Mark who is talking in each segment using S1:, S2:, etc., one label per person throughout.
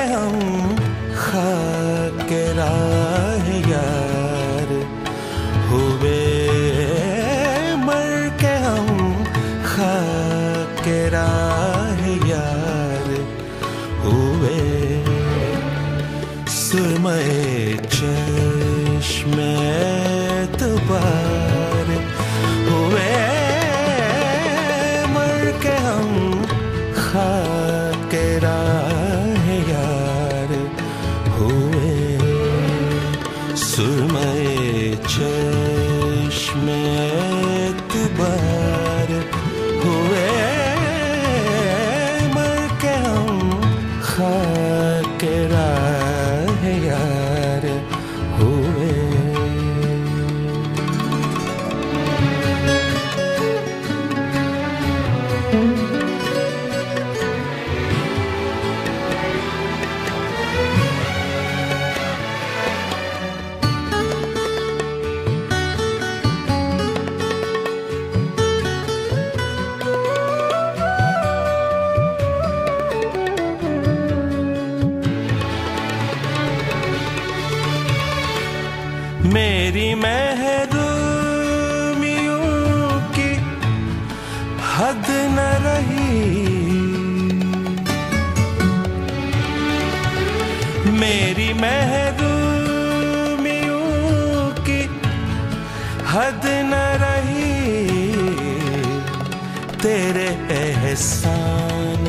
S1: हम खाक राह यार हुए, मर के हम खाक राह यार हुए। सुरमए चश्मे एतबार हुए, मर के हम खाक राह यार हुए। सुरमए चश्मे एतबार हुए, मर के हम खाक राह यार हुए। मेरी महरूमियों की हद न रही, मेरी महरूमियों की हद न रही। तेरे एहसान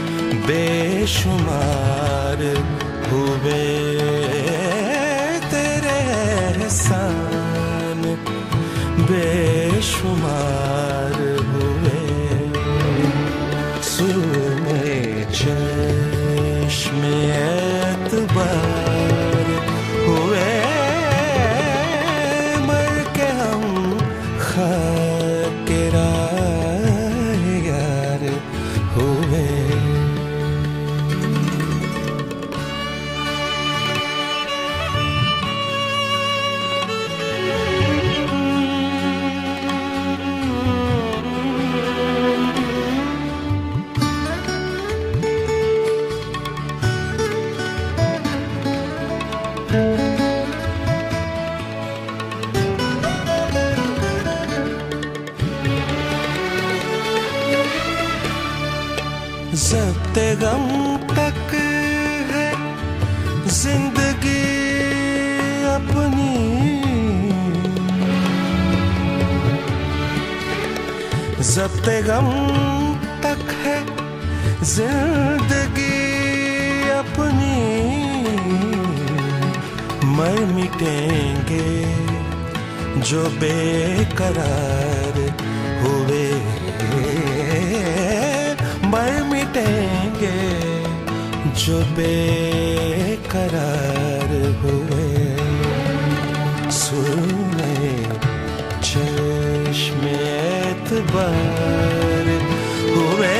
S1: बेशुमार हुए, एहसान बेशुमार हुए। सुरमए चश्मे एतबार हुए, मर के हम खाक राह यार हुए। ज़ब्ते गम तक है जिंदगी अपनी, ज़ब्ते गम तक है जिंदगी अपनी। मर मिटेंगे जो बेकरार हुए, मर मिटेंगे जो बेकरार हुए। सुरमए चश्मे एतबार हुए,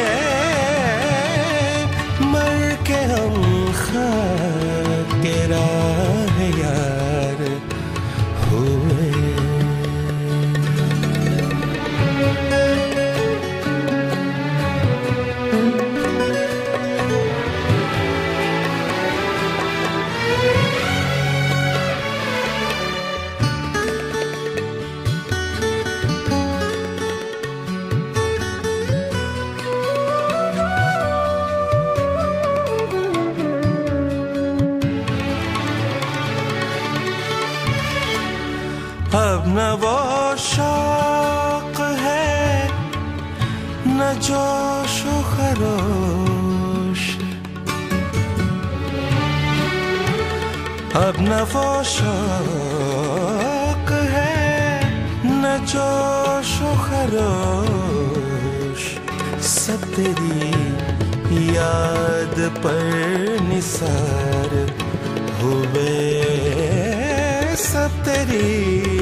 S1: मर के हम खाक राह यार हुए। अब न वो शौक है न जोश व खरोश, अब न वो शौक है न जोश व खरोश। सब तेरी याद पर निसार हुए, सब तेरी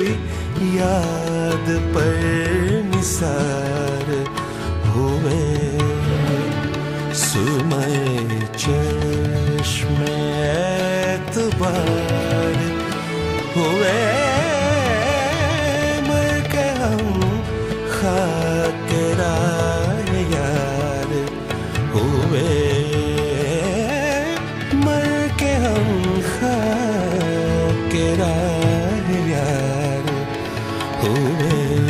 S1: याद पर निसार हुए। सुरमए चश्मे एतबार हुए, मर के हम खाक राह यार हुए, मर हुए